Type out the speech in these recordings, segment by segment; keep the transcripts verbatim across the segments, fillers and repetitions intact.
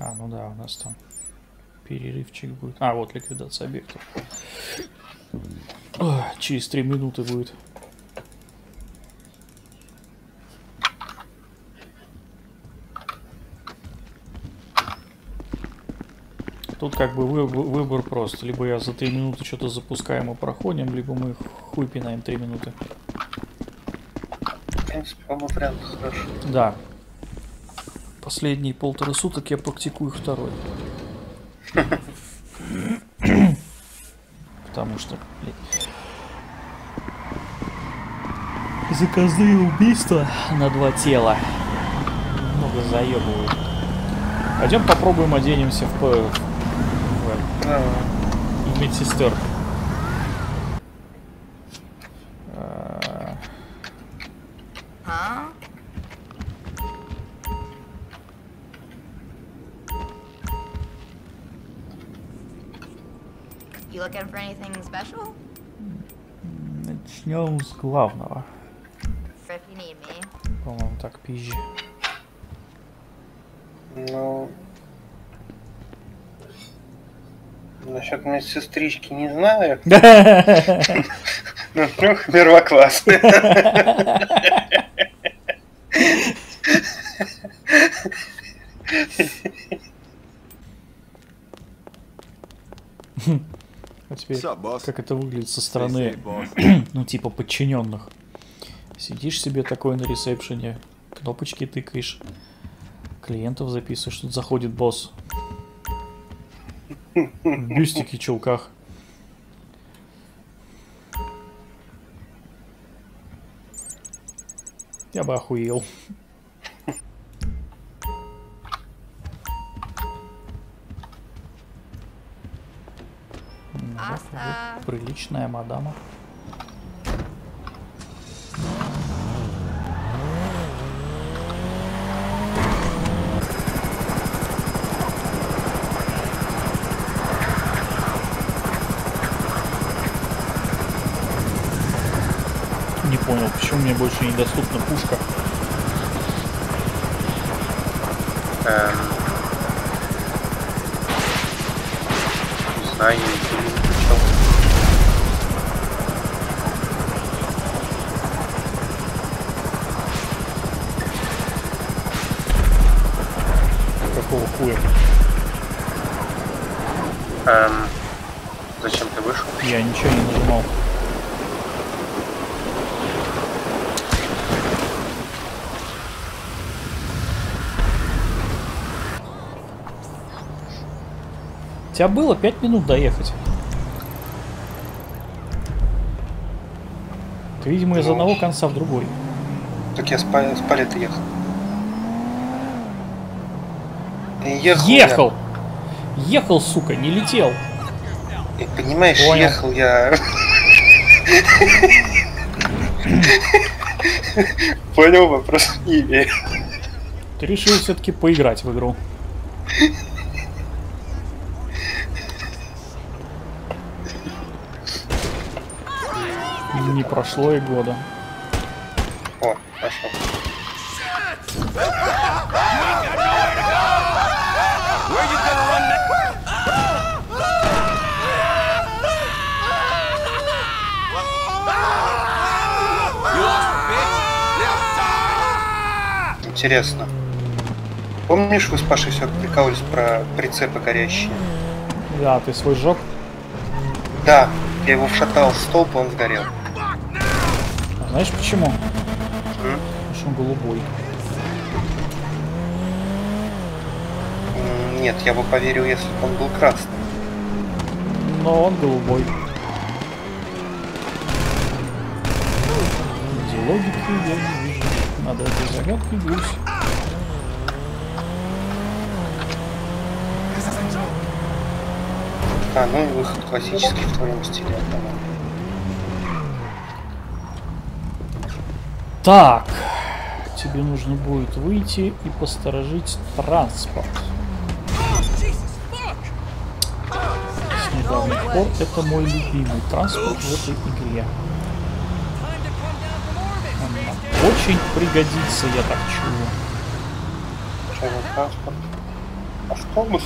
А, ну да, у нас там перерывчик будет. А, вот ликвидация объектов. Ой, через три минуты будет. Тут как бы вы, вы, выбор прост. Либо я за три минуты что-то запускаем и проходим, либо мы хуй пинаем три минуты. В принципе, оба варианта хорошо. Да. Последние полтора суток я практикую второй. Потому что, блин, заказные убийства на два тела много заебывают. Пойдем попробуем оденемся в, в, в, Да. в медсестер. Huh? You looking for anything special? Начнем с главного. If you need me. По-моему, так пизжи. Ну, насчет медсестрички не знаю. Ну, трех первоклассных. А теперь, What's up, boss? как это выглядит со стороны, Stay safe, boss. ну, типа подчиненных. Сидишь себе такой на ресепшене, кнопочки тыкаешь, клиентов записываешь, тут заходит босс. В бюстике, чулках. Я бы охуел. Ну, Аса. вот приличная мадама. Не понял, почему мне больше недоступна пушка. Эм, Не знаю, я ничего не включал. Какого хуя? Эм, Зачем ты вышел? Я ничего не нажимал. У тебя было пять минут доехать. Ты, видимо, из Ну. одного конца в другой. Так я с, па- с палеты ехал. Ехал. Ехал! Ехал, сука, не летел. Я, и, понимаешь, Понял. ехал я. Понял, вопрос не имею. Ты решил все-таки поиграть в игру. Не прошло и года. О, пошел. Интересно. Помнишь, вы с Пашей все прикалывались про прицепы горящие? Да, ты свой сжег. Да, я его вшатал в столб, и он сгорел. А знаешь почему? М? Потому что он голубой. М, Нет, я бы поверил, если бы он был красным. Но он голубой. Где логики я не вижу. Надо этой загадкой гусь. А, ну и выход классический в твоем стиле. по-моему. Так, тебе нужно будет выйти и посторожить транспорт. С недавних пор это мой любимый транспорт в этой игре. Он нам очень пригодится, я так чую. Что за транспорт? Автобус?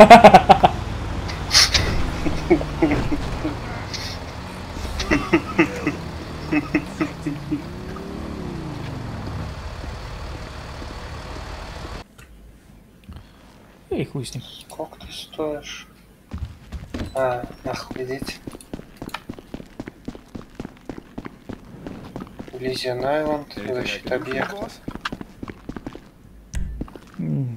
Эй, хуй с ним. Сколько ты стоишь? А, нахуй идите. Elysian Island, защита объекта. М.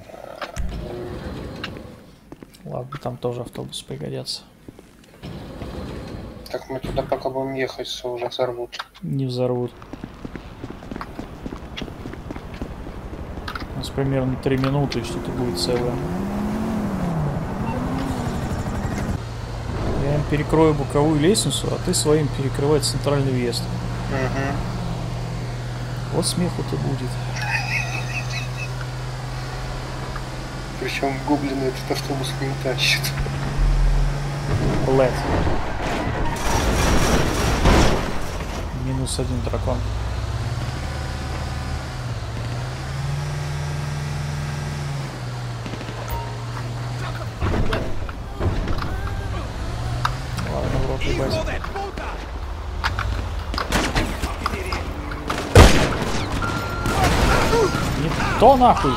Ладно, там тоже автобус пригодятся. Так мы туда пока будем ехать, все уже взорвут. Не взорвут. У нас примерно три минуты, и что-то будет целое. Я им перекрою боковую лестницу, а ты своим перекрывай центральный въезд. Угу. Вот смеху-то будет. Причем гоблины этот автобус не тащит. Лед. Минус один дракон. Ладно, в рот ебать. Не то нахуй!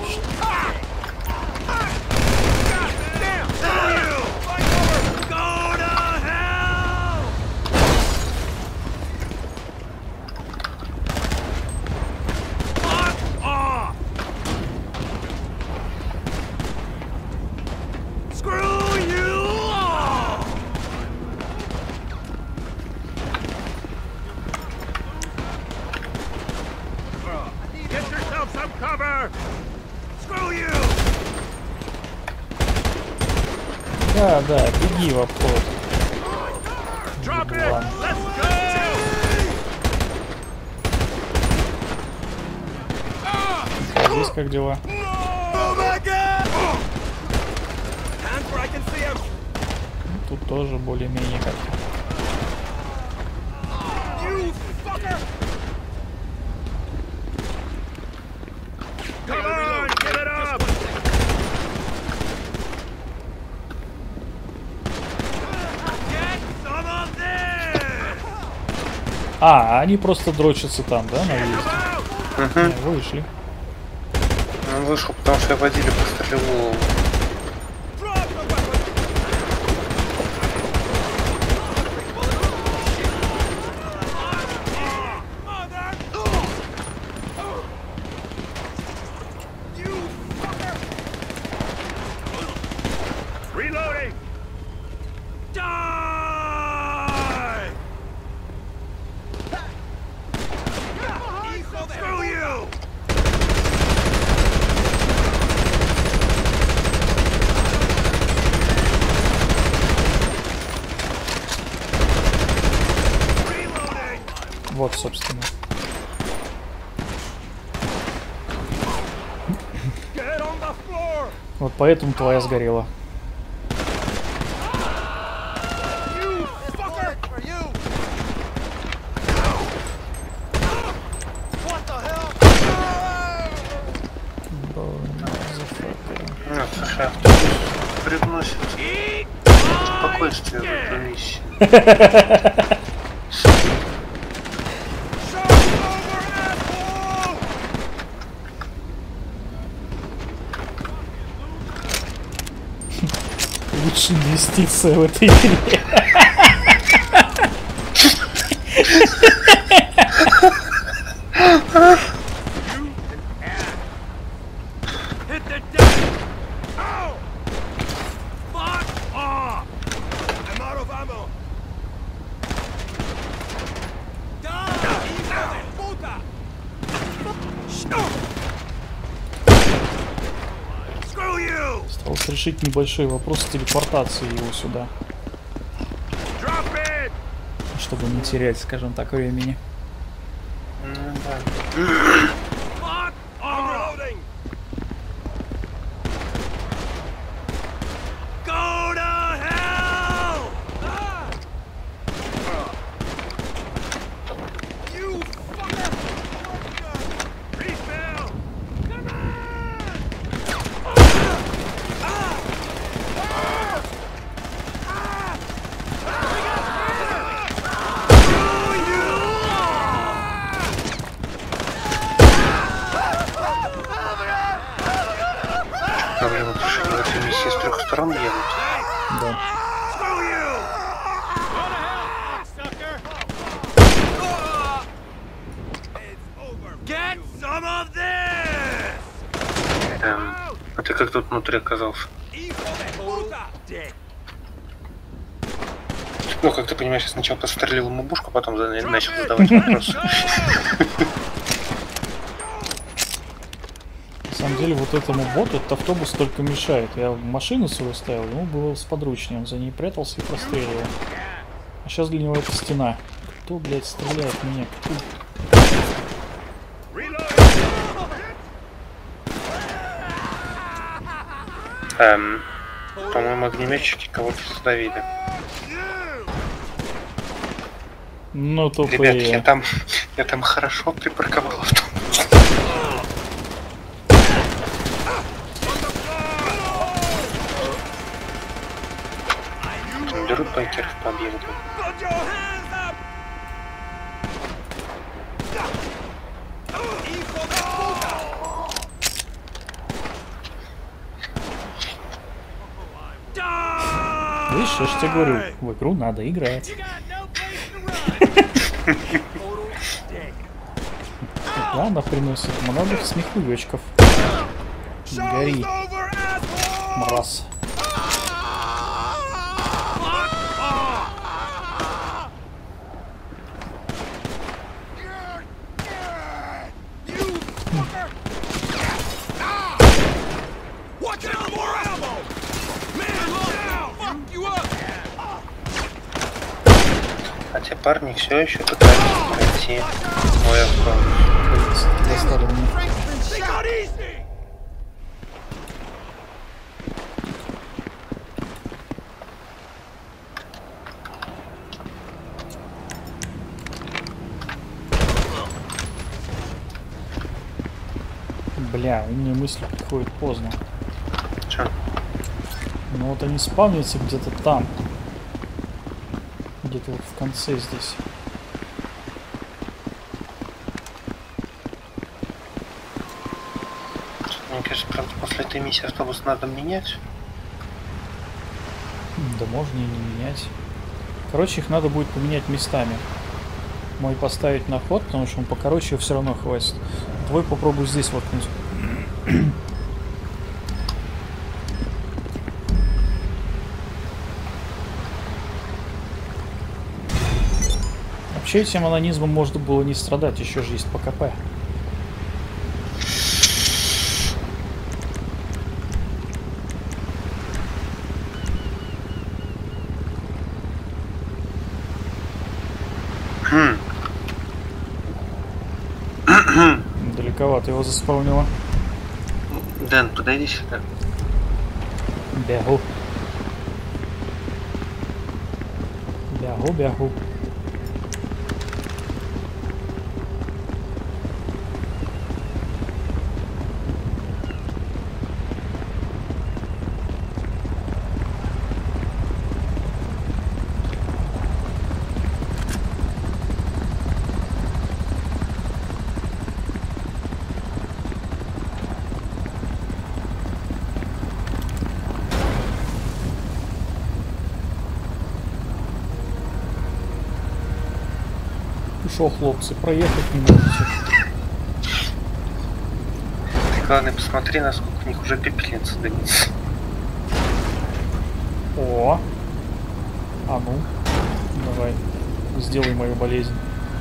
Да, да, беги в обход. Еблан. Здесь как дела? Ну, тут тоже более-менее как. А, они просто дрочатся там, да, на въезде? Угу. Не, вышли. Он вышел, потому что я водили пострелил. Вот, собственно. Вот поэтому твоя сгорела. Ну, слушай, автобус привносит спокойствие в эту миссию. Лучшая инвестиция в этой игре. Осталось решить небольшой вопрос с телепортацией его сюда. Чтобы не терять, скажем так, времени. Ну, да. Проблема, потому что они в этой миссии с трех сторон едут. Да. Эм, а ты как тут внутри оказался? Ну, как ты понимаешь, я сначала пострелил ему бушку, потом начал задавать вопросы. На самом деле, вот этому боту этот автобус только мешает. Я машину свою ставил, ему было сподручнее. Он за ней прятался и простреливал. А сейчас для него это стена. Кто, блядь, стреляет в меня? Кто? Эм, по-моему, огнеметчики кого-то задавили. Ну, то Ребят, я там, я там хорошо припарковал автобус. Берут байкеров по объекту. Видишь, я же тебе говорю, в игру надо играть. Ладно, приносит много смехуёчков. Гори, мразь. А те парни все еще пытаются пройти мой автобус. Достали меня. Бля, умные мысли приходят поздно. Че? Ну вот они спавнятся где-то там. Где-то вот в конце здесь. Мне кажется, правда, после этой миссии автобус надо менять. Да можно и не менять. Короче, их надо будет поменять местами. Мой поставить на ход, потому что он покороче все равно хватит. Твой попробуй здесь воткнуть. Вообще этим анонизмом можно было не страдать, еще же есть ПКП. Далековато его заспавнило. Дэн, подойди сюда. Бягу. Бягу, бягу. Шо, хлопцы, проехать не можете. Ты, главное, посмотри, насколько у них уже пепельница дымится. О! А ну, давай, сделай мою болезнь.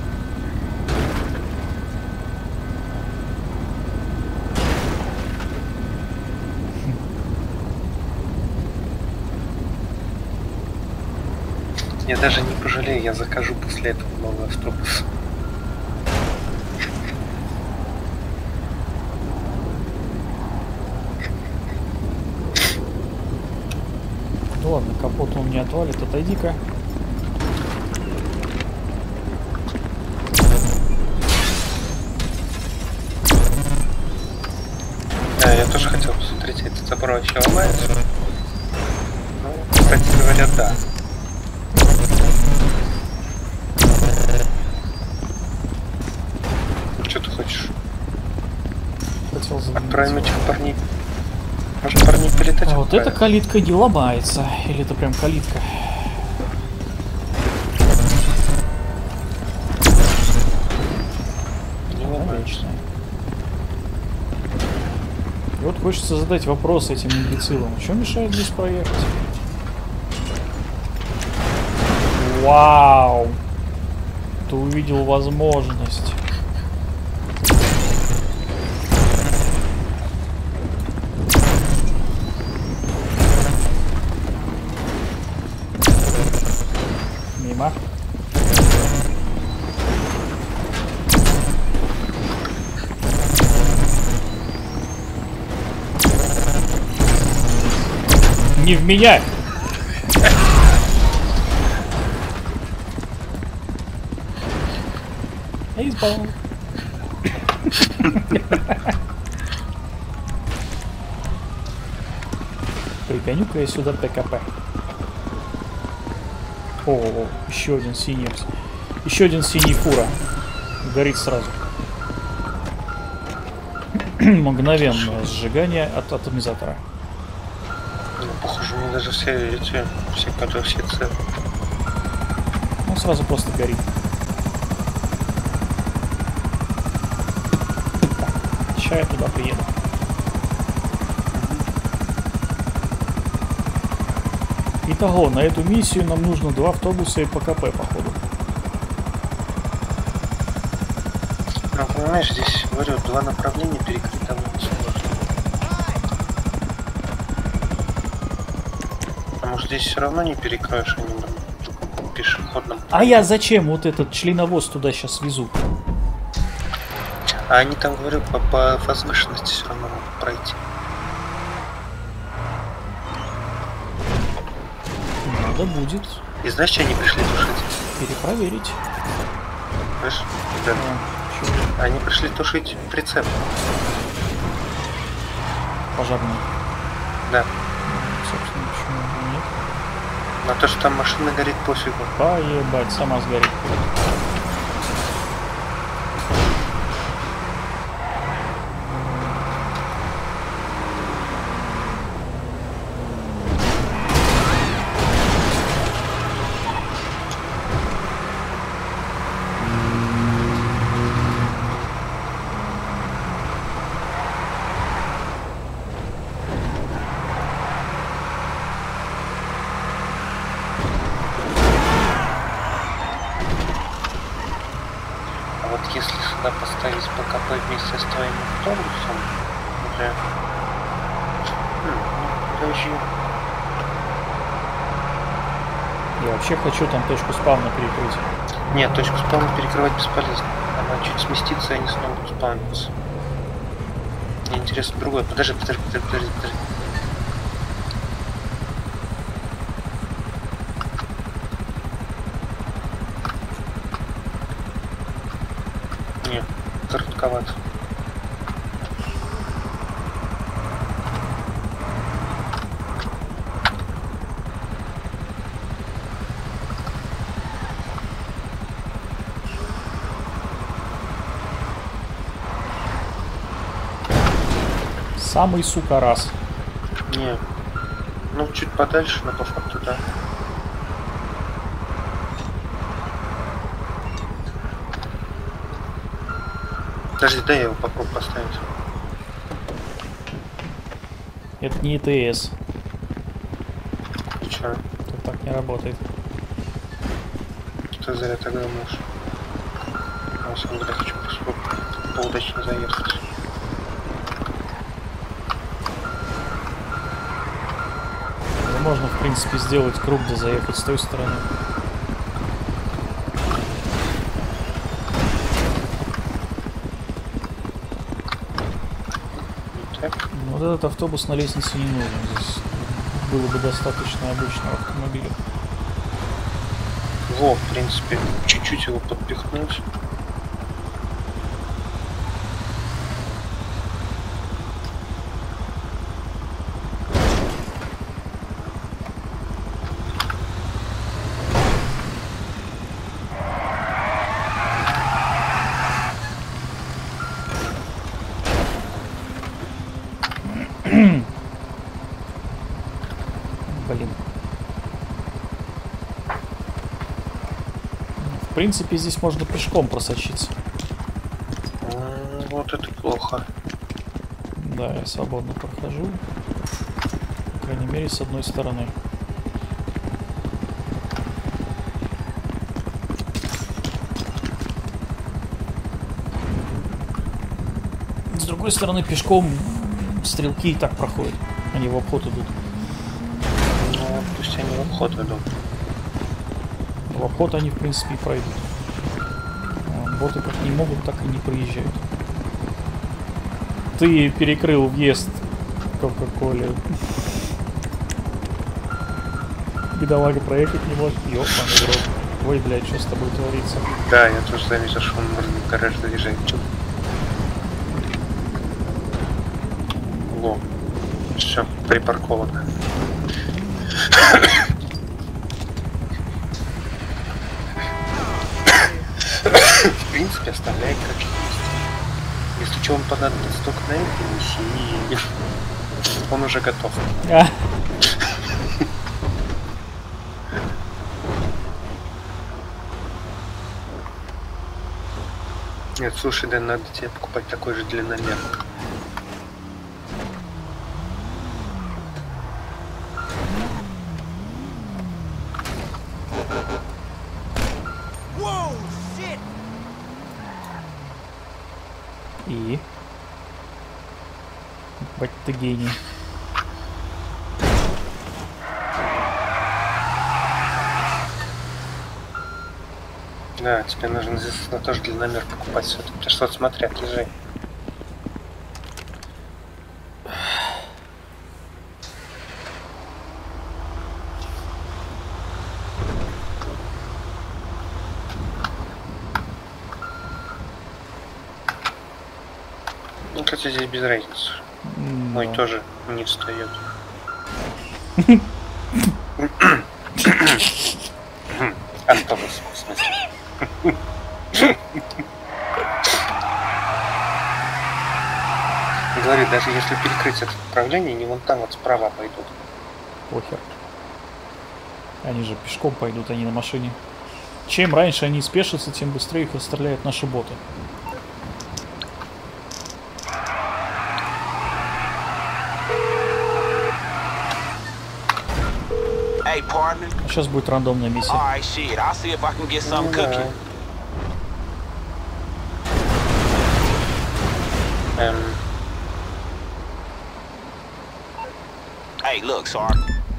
Я даже не пожалею, я закажу после этого новый автобус. Ну ладно, капот он не отвалит, отойди-ка. Да, я тоже хотел посмотреть, этот забор вообще ломается. Ну, кстати говоря, да. Что ты хочешь? Хотел заменить. Отправим этих парней Может, парни перелетать? А вот отправить? эта калитка не ломается. Или это прям калитка? Не ломается. Отлично. И вот хочется задать вопрос этим имбецилам. Что мешает здесь проехать? Вау! Ты увидел возможность. Мимо. Не в меня! Эйсбол. Пригоню-ка я сюда ТКП. О, еще один синий. Еще один синий фура. Горит сразу. Мгновенное сжигание от атомизатора. Ну, похоже, у меня даже все эти, все кадры, все целые. Ну, сразу просто горит. Сейчас я туда приеду. Итого, на эту миссию нам нужно два автобуса и ПКП, походу. Ну, понимаешь, здесь, говорю, два направления перекрыть довольно сложно. Потому что здесь все равно не перекроешь, они там пешеходным. А я зачем вот этот членовоз туда сейчас везу? А они там, говорю, по, по возвышенности все равно могут пройти. Надо будет И знаешь, что они пришли тушить? перепроверить. Знаешь? Да. А, чё, Они пришли тушить прицеп. пожарный. Да. Собственно, почему бы нет? На то, что там машина горит, пофигу. Поебать, сама сгорит. А вот если сюда поставить ПКП вместе с твоим автобусом, уже... Хм, ну, подожди. Я вообще хочу там точку спавна перекрыть. Нет, точку спавна перекрывать бесполезно. Она чуть сместится, и они снова будут спавниться. Мне интересно другое. Подожди, подожди, подожди, подожди, подожди. Нет, коротковато. Самый, сука, раз. Не. Ну, чуть подальше, но по факту, да. Подожди, дай я его попробую поставить. Это не ИТС. И чё? Это так не работает. Что зря так думаешь? А, на самом деле хочу просто поудачно заехать. Да можно, в принципе, сделать круг, да заехать с той стороны. Так. Ну, вот этот автобус на лестнице не нужен. Здесь было бы достаточно обычного автомобиля. Во, в принципе, чуть-чуть его подпихнуть. Блин. В принципе, здесь можно пешком просочиться. Mm, вот это плохо. Да, я свободно прохожу. По крайней мере, с одной стороны. С другой стороны, пешком стрелки и так проходят. Они в обход идут. Ну, пусть они в обход идут. В обход они, в принципе, и пройдут. Боты как не могут, так и не проезжают. Ты перекрыл въезд Кока-Коле. Бедолага проехать не может. Ёпаный в рот. Ой, блядь, что с тобой творится? Да, я тоже заметил, что он может в гараж заезжать. Во. Все, припарковано. В принципе, оставляй как есть. Если что, он понадобится только на этой миссии, и он уже готов. А. Нет, слушай, да надо тебе покупать такой же длинномер. И? Бать ты гений. Да, тебе нужно здесь тоже длинномер покупать все-таки. Ты что-то смотри, отлежай. Ну, кстати, здесь без разницы. Mm, Мой да. тоже не встает. Автобус, в смысле. Говорю, даже если перекрыть это направление, не вон там вот справа пойдут. Похер. Они же пешком пойдут, они на машине. Чем раньше они спешатся, тем быстрее их расстреляют наши боты. Hey, partner. А сейчас будет рандомная миссия. Alright, shit. I'll see if I can get something cooking. Эм, Hey, look, Sar.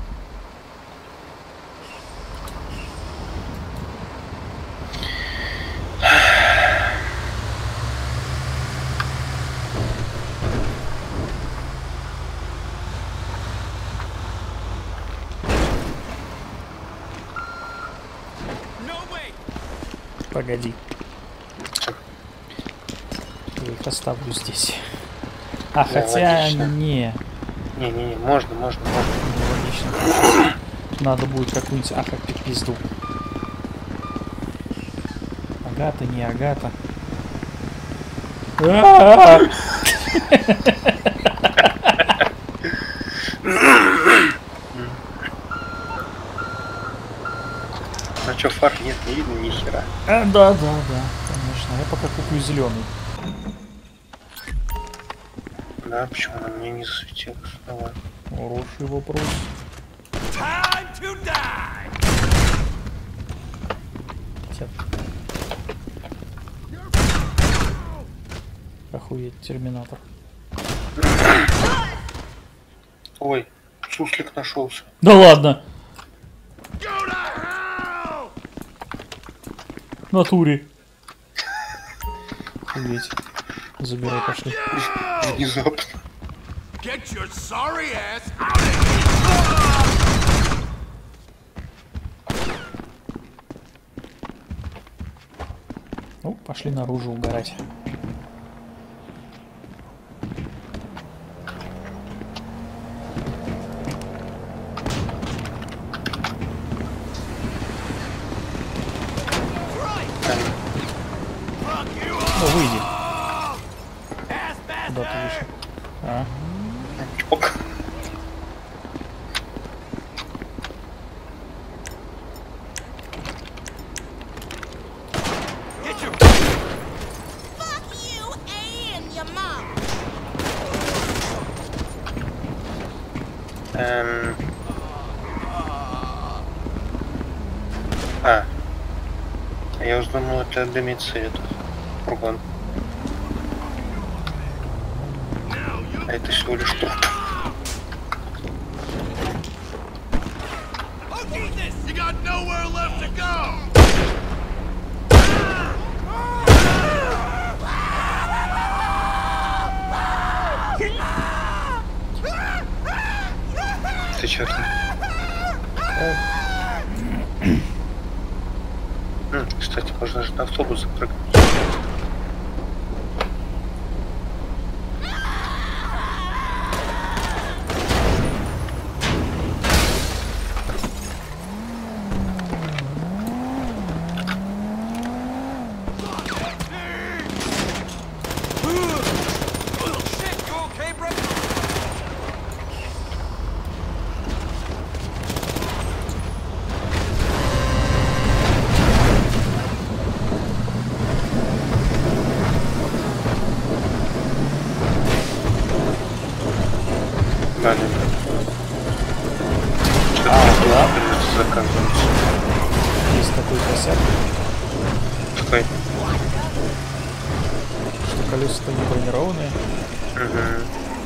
Погоди. Я их оставлю здесь. А, Да, хотя логично. не. Не-не-не, можно, можно, можно. Логично. Надо будет какую-нибудь ахать пизду. Агата, не Агата. А-а-а! А чё, фар нет, не видно ни хера. А, да, да, да, конечно. Я пока куплю зеленый. Да, почему она мне не засветилась? Давай. Хороший вопрос. Хотя... Охуеть, терминатор. Ой, суслик нашелся. Да ладно! В натуре. Охуеть. Забирай, пошли. Внезапно. Get your sorry ass out of Ну, пошли наружу угорать. Ну, выйди. Куда ты вышел? А? Чпок. Эм... А. Я уже думал, это дымится этот фургон. А это всего лишь труп. You got nowhere left to go! Ты чё там? М, Кстати, можно же на автобус запрыгнуть. Далее. Что-то да? придется заказывать. Есть такой косяк, Какой? что колеса-то не бронированные. Угу.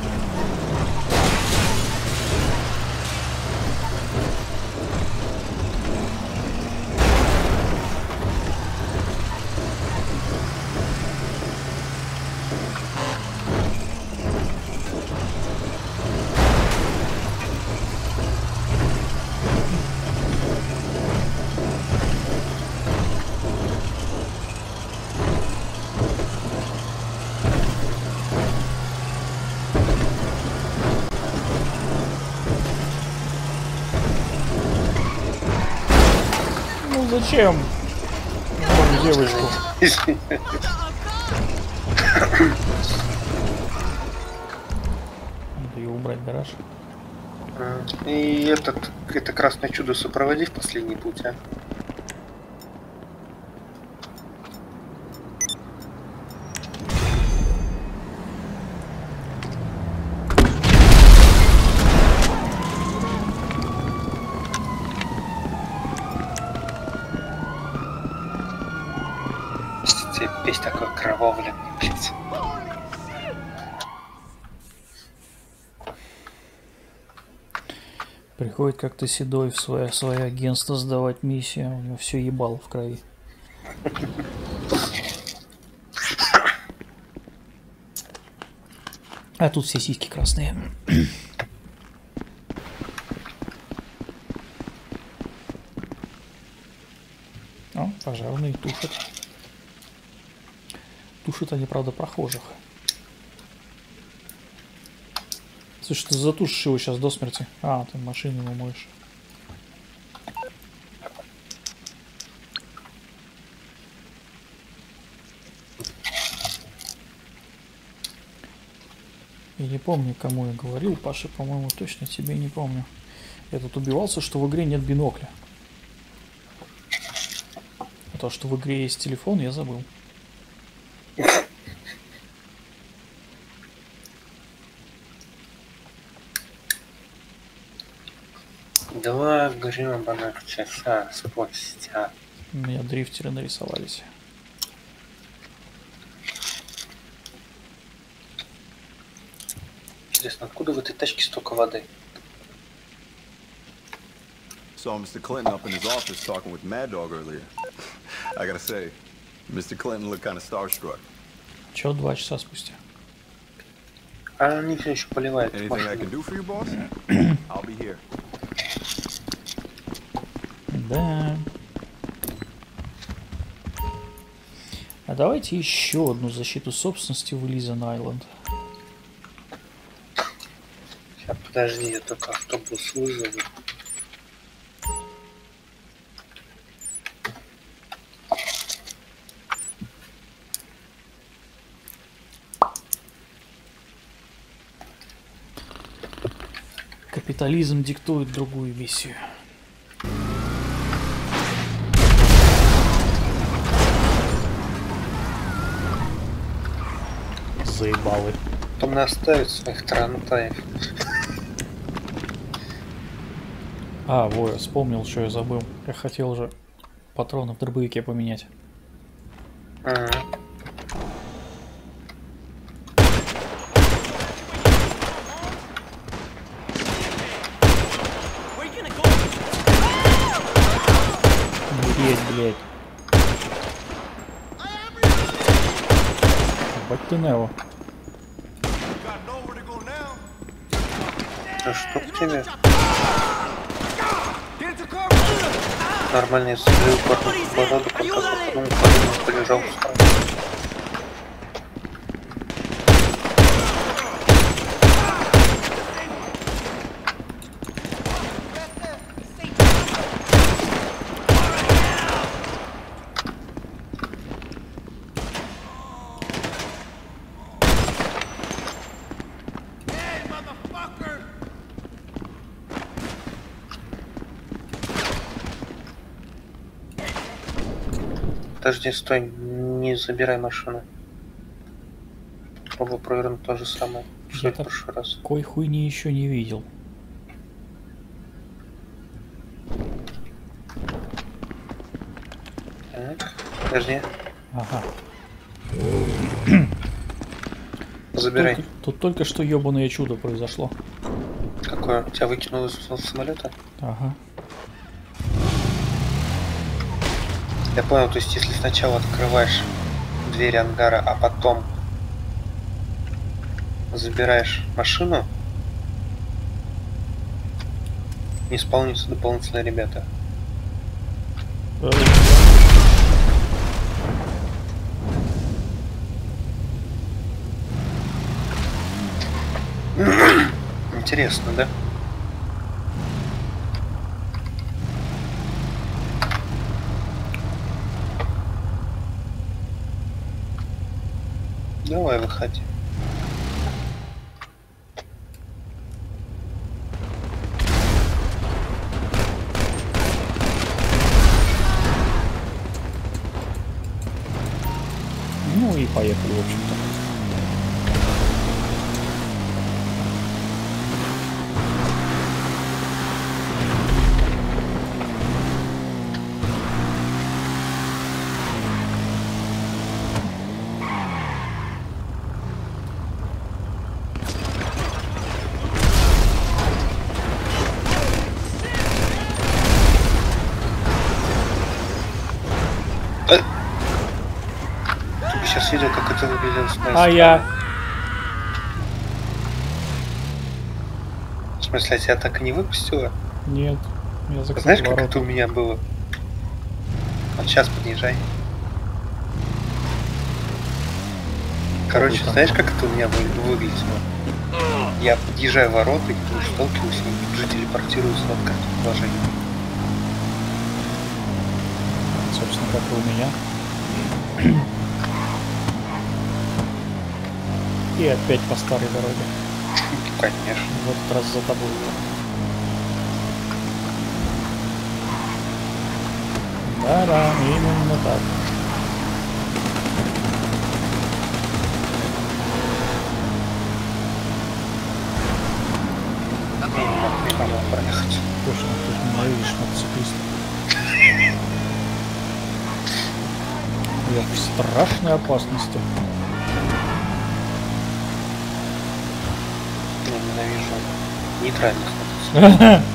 Ну зачем? Вон девочку. Надо ее убрать в гараж. И этот, это красное чудо сопроводи в последний путь, а? Весь такой кровавленный, блядь. Приходит как-то седой в свое, свое агентство сдавать миссию, у него все ебало в крови. А тут все сиськи красные. О, пожарные тушат. Тушат они, правда, прохожих. Слушай, ты затушишь его сейчас до смерти. А, ты машину ему моешь. Я не помню, кому я говорил. Паша, по-моему, точно тебе не помню. Я тут убивался, что в игре нет бинокля. А то, что в игре есть телефон, я забыл. Два гребаных часа спустя. У меня дрифтеры нарисовались. Интересно, откуда в этой тачке столько воды? Saw Mister Clinton up in his office talking with Mad Dog earlier. I gotta say, Mister Clinton looked kind of starstruck. Чё, два часа спустя? А они все еще поливают Anything I машину. can do for you, boss? I'll be here. Да. А давайте еще одну защиту собственности в Elysian Island. Сейчас, подожди, я только автобус вызову. Капитализм диктует другую миссию. Заебалы. Потом наставить своих тарантаев. А, во, вспомнил, что я забыл. Я хотел уже патроны в дробовике поменять. Ага. Блять, блять. Бать ты Нео. А что к тебе? Нормально, я смотрю, по роду, как ну, полежал в сторону. Подожди, стой, не забирай машину. Попробую провернуть то же самое, что и в прошлый раз. Кой хуйни еще не видел. Так, подожди. Ага. Забирай. Тут, тут только что ебаное чудо произошло. Какое? Тебя выкинуло из самолета? Ага. Я понял, то есть если сначала открываешь двери ангара, а потом забираешь машину, не исполнится дополнительные ребята. Интересно, да? Давай, выходи. Ну и поехали, в общем-то. Сейчас видел, как это выглядело с моей А я... В смысле, а тебя так и не выпустила? Нет, я закрыл Знаешь, как ворота. это у меня было? Вот сейчас подъезжай. Короче, Какой-то. знаешь, как это у меня вы- выглядело? Я подъезжаю в ворота и тут сталкиваюсь, и тут же телепортируюсь в открытое положение. Собственно, как и у меня. И опять по старой дороге. Конечно. В этот раз за тобой. Да-да, именно так. Не могу проехать. Точно, тут ненавидишь мотоциклистов. Я в страшной опасности. Я ненавижу нейтральных мотоциклов.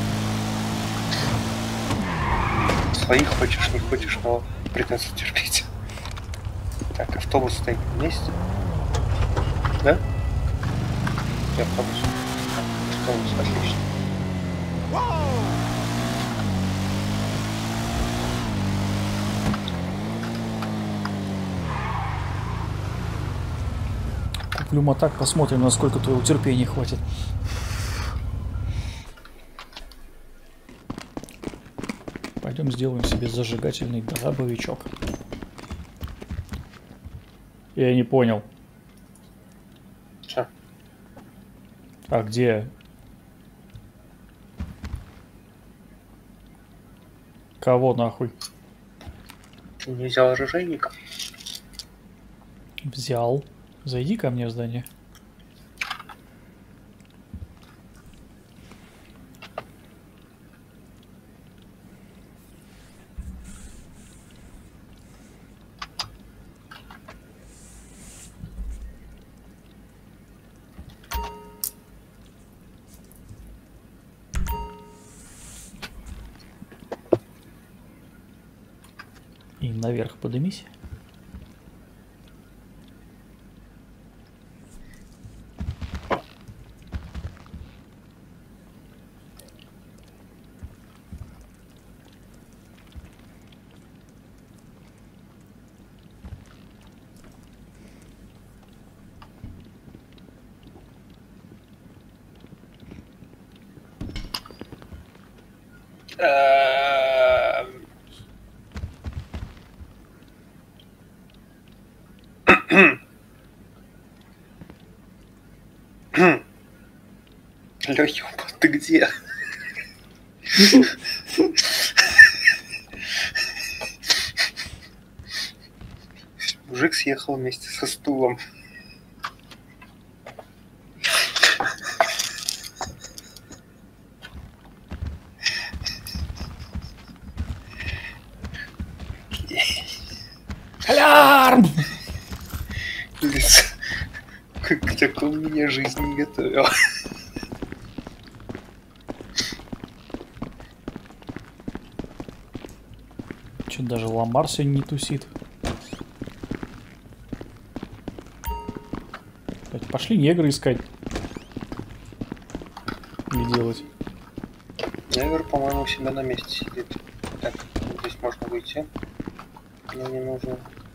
Своих хочешь, не хочешь, но придется терпеть. Так, автобус стоит на месте. Да? Я автобус. Автобус, отлично. Куплю мотак, посмотрим, насколько твоего терпения хватит. Пойдем сделаем себе зажигательный дробовичок. Я не понял. Чё? А где? Кого нахуй? Ты не взял оружейника? Взял. Зайди ко мне в здание. И наверх поднимись. Лёхи, ты где? Мужик съехал вместе со стулом. Алярм! Лицо. К такому меня жизнь не готовила. Че, даже ломбар сегодня не тусит. Пошли негры искать. Или делать. Негр, по-моему, у себя на месте сидит. Так, здесь можно выйти. Мне не нужно.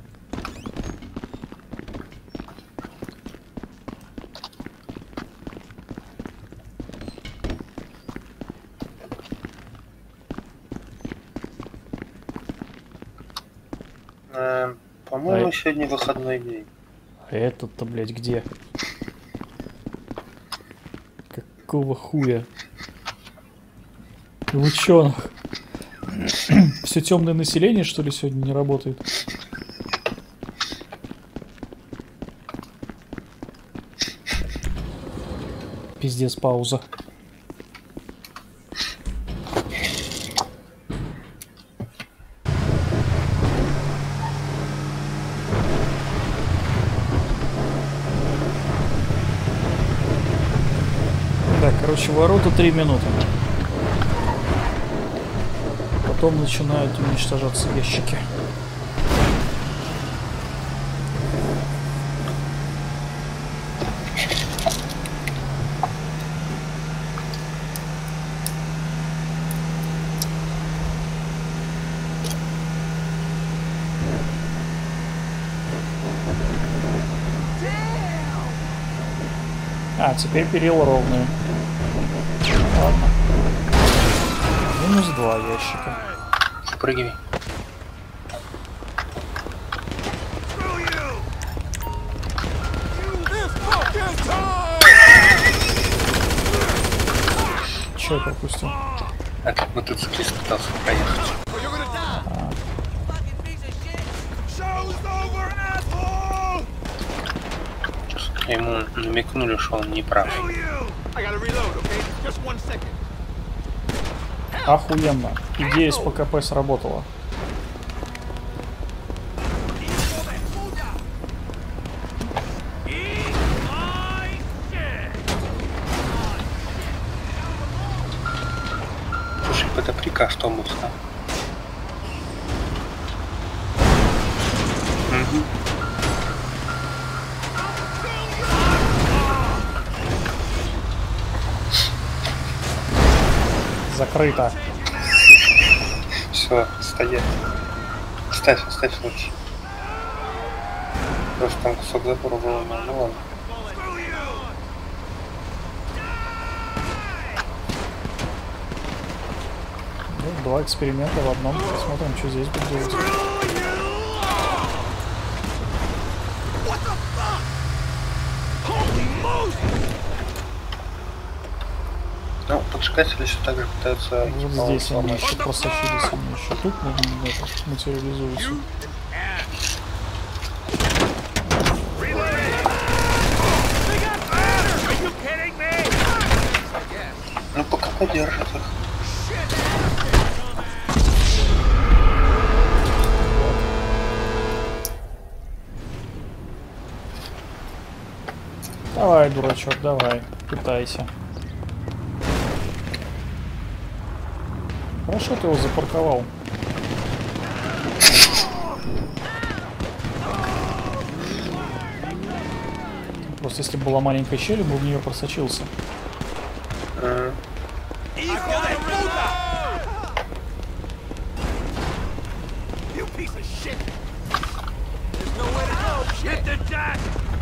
Э, по-моему, А сегодня выходной день. А этот-то, блядь, где? Какого хуя? В ученых. Все темное население, что ли, сегодня не работает? Пиздец, пауза. Так, короче, ворота три минуты. Потом начинают уничтожаться ящики. А, теперь перила ровные. Ладно. Минус два ящика. Прыгивай. Че я пропустил? А как мотоциклист пытался проехать. Ему намекнули, что он не прав. Охуенно. Идея с ПКП сработала. Слушай, это приказ Томуса. Угу. Закрыто. Все, стоять. Ставь, ставь лучше. Просто там кусок забора был, ну ладно. Ну, два эксперимента в одном. Посмотрим, что здесь будет делать. Ну, поджигатели все так же пытаются... Вот здесь они еще просочились, они еще тут это, материализуются. Ну, пока подержат их. Давай, дурачок, давай, пытайся. Хорошо ты его запарковал. Просто если бы была маленькая щель, бы в нее просочился. А, You piece of shit! There's nowhere to go! Hit the jack!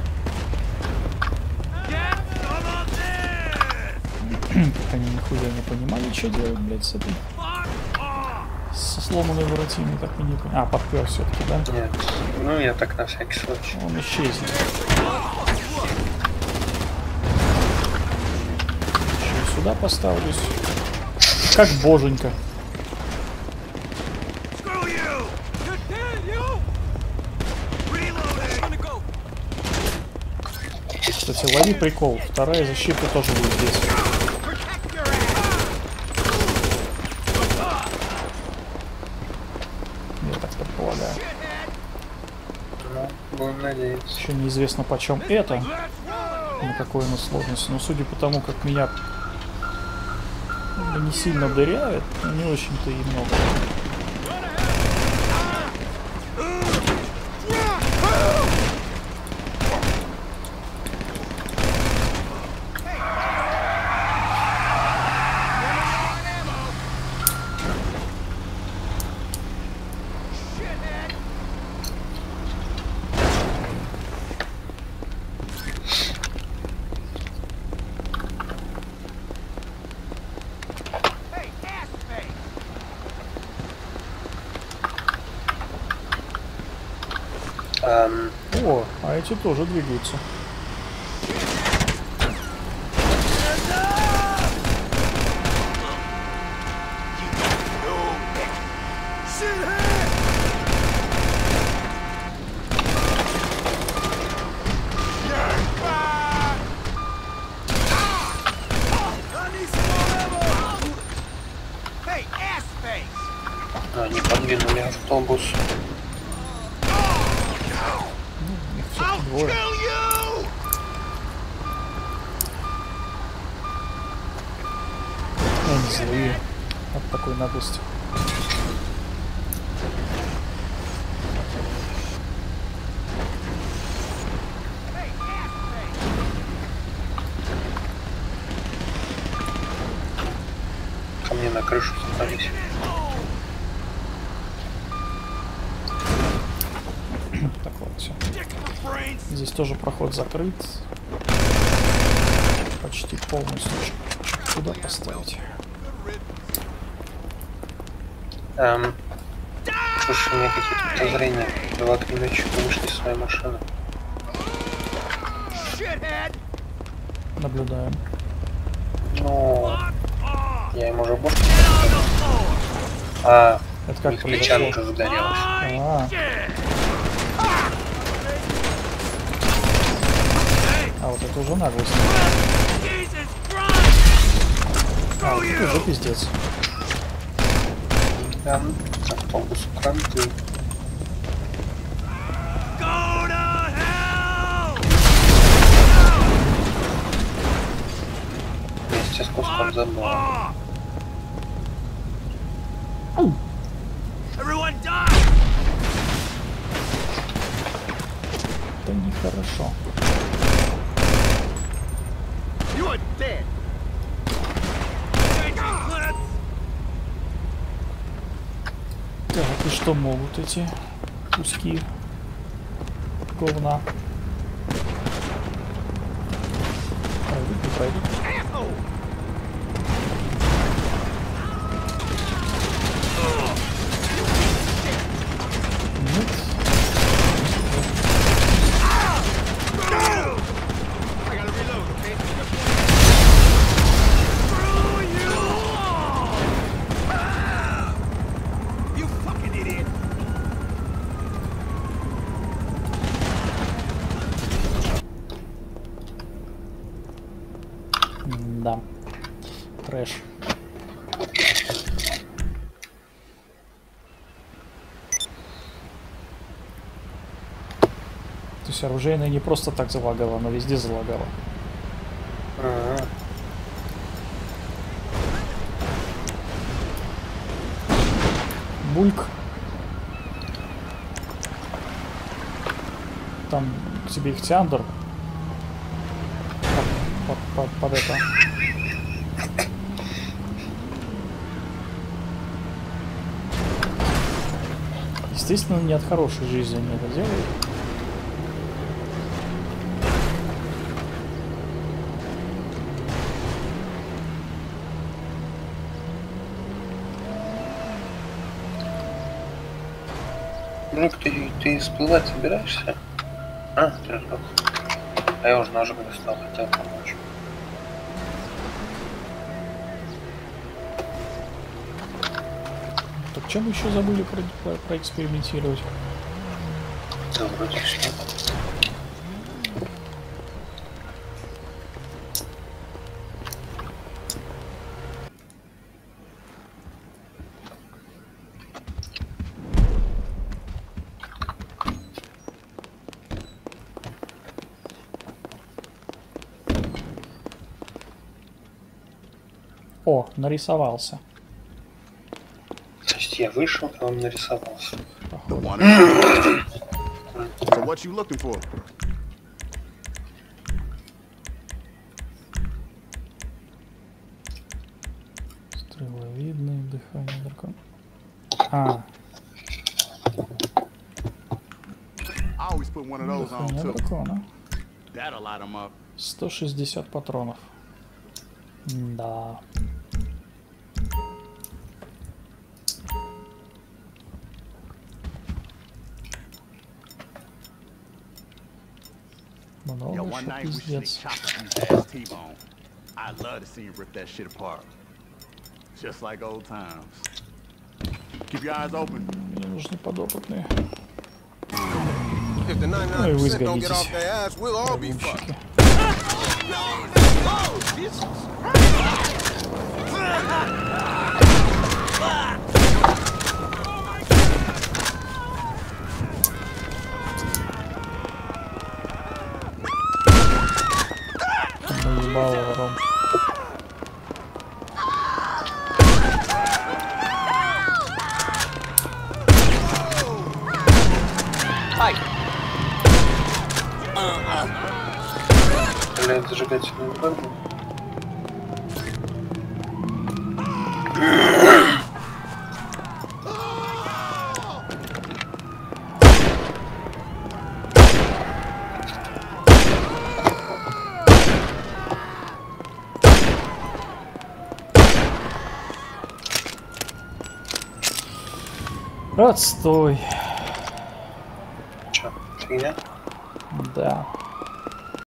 Get some of this! Как они нихуя не понимали, что делать, блядь, с этой... Fuck off! Со сломанной воротиной, так и не понимаю. А, подпер все-таки, да? нет. Ну, я так на всякий случай. Он исчезнет. Еще сюда поставлюсь. Как боженька. Screw you! You dead, you! Reloading! Gonna go! Кстати, лови прикол. Вторая защита тоже будет здесь. Protect your ass! Я так предполагаю. Ну, будем надеяться. Еще неизвестно почем это. На какой оно сложности. Но судя по тому, как меня ну, не сильно дыряет, но не очень-то и много. Ам, О, а эти тоже двигаются. Hey, ass face! они подвинули автобус. Их все-таки двое. Kill you! Они злые от такой наглости. Ко мне на крышу забрались. Так, вот, все. Dick my brains! Здесь тоже проход закрыт. Почти полностью. Куда поставить? Эм, слушай, у меня какие-то подозрения. Два огнеметчика вышли из своей машины. Shithead! Наблюдаем. Ну, Fuck off! я им уже больше. Get on the floor! А, Это у как них произошло? печатка загорелась. My А. shit! А вот это уже наглость. Jesus Christ! А, вот это уже пиздец. Там автобус кранты. Go to hell! Вместе с куском забыла. Off! Everyone die! Это нехорошо. You are dead! Thank you, Clint! Так, и что могут эти куски говна? Пройдут, не пройдут. Asshole! Нет. I gotta reload, okay? Screw you all! Ah! You fucking idiot! Да. Трэш. То есть оружейная не просто так залагала, она везде залагала. Ага. Бульк. Там к тебе их Тиандр. под, под это. Естественно, не от хорошей жизни они это делают. Друг, ты, ты всплывать собираешься? А, ты же. А я уже ножик достал, хотел помочь. Так чем еще забыли про, про, проэкспериментировать? Да, вроде все. О, нарисовался. То есть я вышел, а он нарисовался. The one. So what you looking for? Стреловидное дыхание дракона. А, I always put one of those on дыхание too. дракона. That'll light them up. сто шестьдесят патронов. Да. Yo, Много one еще night we sneak пиздец. chopper these ass T-bone. I'd love to see you rip that shit apart. Just like old times. Keep your eyes open. Мне нужны подопытные. If the Ну и ninety-nine вы percent don't get сгодитесь. off their ass, we'll all be fucked. Гонщики. Наебал вором. Стреляет зажигательную бомбу. Отстой. Чё, фигня? Да.